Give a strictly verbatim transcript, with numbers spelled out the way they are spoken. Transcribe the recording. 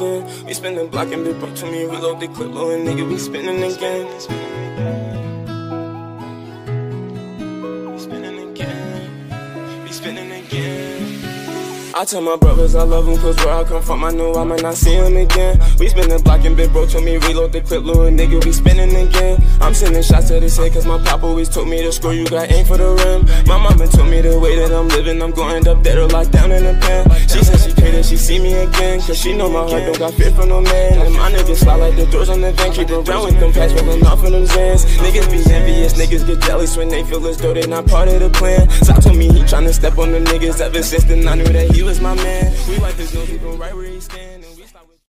again. We spinning block and big bro to me, reload the clip, low and nigga, we spinning again. We spinning again. We spinning again. I tell my brothers I love them, cause where I come from I know I might not see them again. We spinning block and big bro told me reload the clip, little nigga, we spinning again. I'm sending shots to this head cause my pop always told me to score, you got aim for the rim. My mama told me the way that I'm living, I'm going up there to lock down in the pen. She said she pray that she see me again, cause she know my heart don't got fear for no man. And my niggas slide like the doors on the van, keep around with them packs, rolling off of them Zans. Niggas be envious, niggas get jealous when they feel as though they not part of the plan. Sock told me he tryna step on the niggas, ever since then I knew that he was my man. We wipe his nose, he go right where he stand.